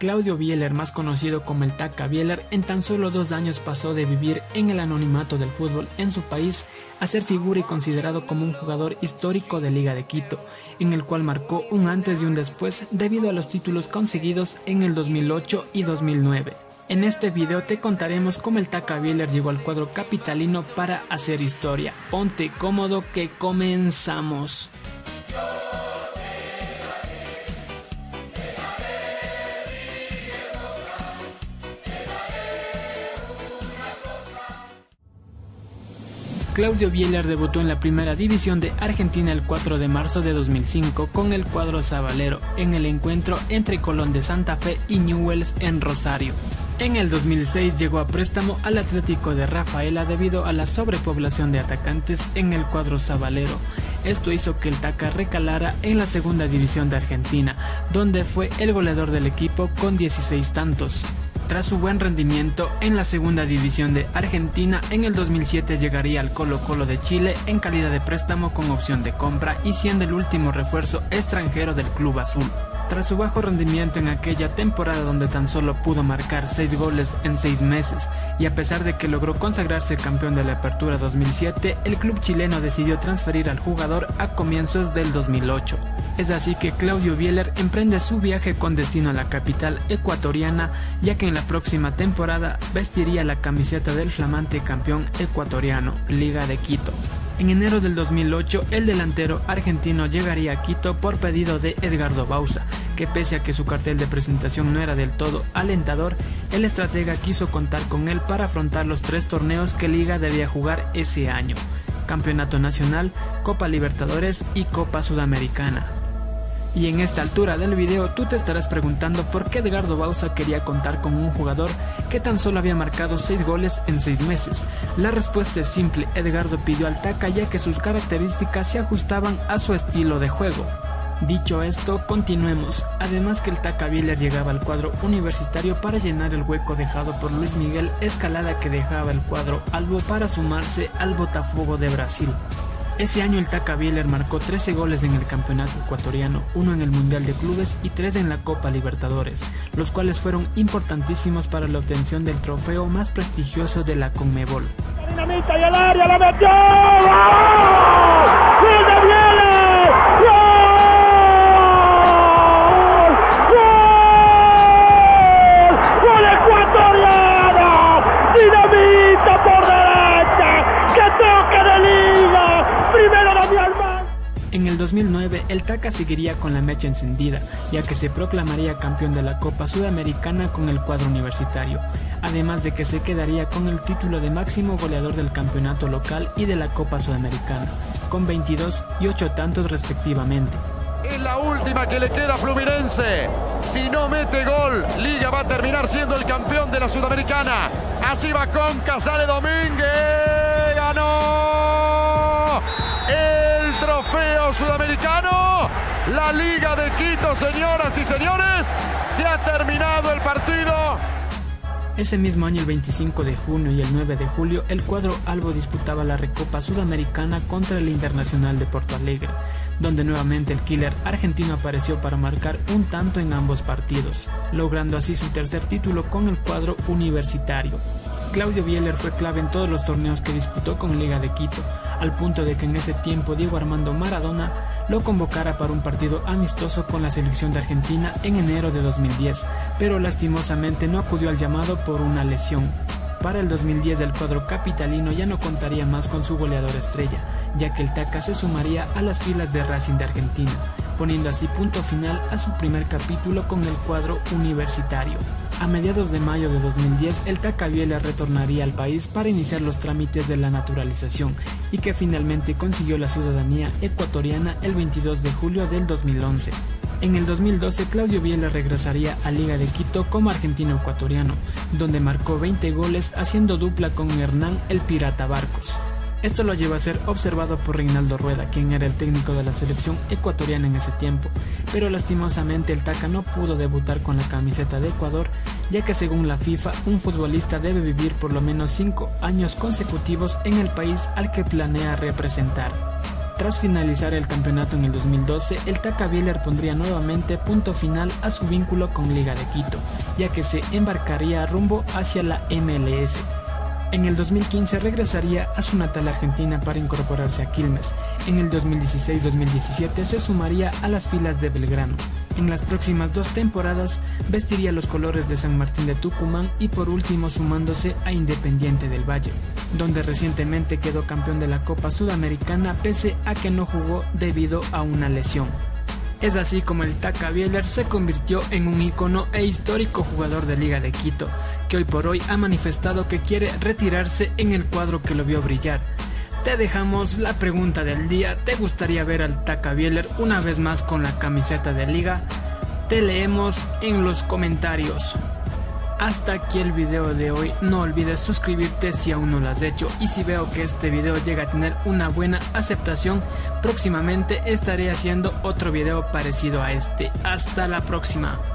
Claudio Bieler, más conocido como el Taca Bieler, en tan solo 2 años pasó de vivir en el anonimato del fútbol en su país a ser figura y considerado como un jugador histórico de Liga de Quito, en el cual marcó un antes y un después debido a los títulos conseguidos en el 2008 y 2009. En este video te contaremos cómo el Taca Bieler llegó al cuadro capitalino para hacer historia. Ponte cómodo que comenzamos. Claudio Bieler debutó en la primera división de Argentina el 4 de marzo de 2005 con el cuadro sabalero en el encuentro entre Colón de Santa Fe y Newell's en Rosario. En el 2006 llegó a préstamo al Atlético de Rafaela debido a la sobrepoblación de atacantes en el cuadro sabalero. Esto hizo que el Taca recalara en la segunda división de Argentina, donde fue el goleador del equipo con 16 tantos. Tras su buen rendimiento en la segunda división de Argentina, en el 2007 llegaría al Colo-Colo de Chile en calidad de préstamo con opción de compra y siendo el último refuerzo extranjero del club azul. Tras su bajo rendimiento en aquella temporada donde tan solo pudo marcar 6 goles en 6 meses y a pesar de que logró consagrarse campeón de la Apertura 2007, el club chileno decidió transferir al jugador a comienzos del 2008. Es así que Claudio Bieler emprende su viaje con destino a la capital ecuatoriana, ya que en la próxima temporada vestiría la camiseta del flamante campeón ecuatoriano, Liga de Quito. En enero del 2008, el delantero argentino llegaría a Quito por pedido de Edgardo Bauza, que pese a que su cartel de presentación no era del todo alentador, el estratega quiso contar con él para afrontar los 3 torneos que Liga debía jugar ese año: Campeonato Nacional, Copa Libertadores y Copa Sudamericana. Y en esta altura del video tú te estarás preguntando por qué Edgardo Bauza quería contar con un jugador que tan solo había marcado 6 goles en 6 meses. La respuesta es simple: Edgardo pidió al Taca ya que sus características se ajustaban a su estilo de juego. Dicho esto, continuemos. Además que el Taca Bieler llegaba al cuadro universitario para llenar el hueco dejado por Luis Miguel Escalada, que dejaba el cuadro albo para sumarse al Botafogo de Brasil. Ese año el Taca Bieler marcó 13 goles en el campeonato ecuatoriano, 1 en el Mundial de Clubes y 3 en la Copa Libertadores, los cuales fueron importantísimos para la obtención del trofeo más prestigioso de la Conmebol. Dinamita y al área, la metió. ¡Gol! ¡Gol de Bieler! ¡Gol! ¡Gol ecuatoriano! Dinamita por derecha, que toque de Liga. Primero Daniel Alman. En el 2009 el Taca seguiría con la mecha encendida, ya que se proclamaría campeón de la Copa Sudamericana con el cuadro universitario, además de que se quedaría con el título de máximo goleador del campeonato local y de la Copa Sudamericana, con 22 y 8 tantos respectivamente. Es la última que le queda a Fluminense. Si no mete gol, Liga va a terminar siendo el campeón de la Sudamericana. Así va Conca, sale Domínguez, ganó el trofeo sudamericano. La Liga de Quito, señoras y señores, se ha terminado el partido. Ese mismo año, el 25 de junio y el 9 de julio, el cuadro albo disputaba la Recopa Sudamericana contra el Internacional de Porto Alegre, donde nuevamente el killer argentino apareció para marcar un tanto en ambos partidos, logrando así su tercer título con el cuadro universitario. Claudio Bieler fue clave en todos los torneos que disputó con Liga de Quito, al punto de que en ese tiempo Diego Armando Maradona lo convocara para un partido amistoso con la selección de Argentina en enero de 2010, pero lastimosamente no acudió al llamado por una lesión. Para el 2010 el cuadro capitalino ya no contaría más con su goleador estrella, ya que el Taca se sumaría a las filas de Racing de Argentina, poniendo así punto final a su primer capítulo con el cuadro universitario. A mediados de mayo de 2010, el Taca Bieler retornaría al país para iniciar los trámites de la naturalización y que finalmente consiguió la ciudadanía ecuatoriana el 22 de julio del 2011. En el 2012, Claudio Bieler regresaría a Liga de Quito como argentino-ecuatoriano, donde marcó 20 goles haciendo dupla con Hernán el Pirata Barcos. Esto lo llevó a ser observado por Reinaldo Rueda, quien era el técnico de la selección ecuatoriana en ese tiempo, pero lastimosamente el Taca no pudo debutar con la camiseta de Ecuador, ya que según la FIFA, un futbolista debe vivir por lo menos 5 años consecutivos en el país al que planea representar. tras finalizar el campeonato en el 2012, el Taka Bieler pondría nuevamente punto final a su vínculo con Liga de Quito, ya que se embarcaría rumbo hacia la MLS. En el 2015 regresaría a su natal Argentina para incorporarse a Quilmes. En el 2016-2017 se sumaría a las filas de Belgrano. En las próximas 2 temporadas vestiría los colores de San Martín de Tucumán y por último sumándose a Independiente del Valle, donde recientemente quedó campeón de la Copa Sudamericana pese a que no jugó debido a una lesión. Es así como el Taka Bieler se convirtió en un ícono e histórico jugador de Liga de Quito, que hoy por hoy ha manifestado que quiere retirarse en el cuadro que lo vio brillar. Te dejamos la pregunta del día: ¿te gustaría ver al Taka Bieler una vez más con la camiseta de Liga? Te leemos en los comentarios. Hasta aquí el video de hoy. No olvides suscribirte si aún no lo has hecho, y si veo que este video llega a tener una buena aceptación, próximamente estaré haciendo otro video parecido a este. Hasta la próxima.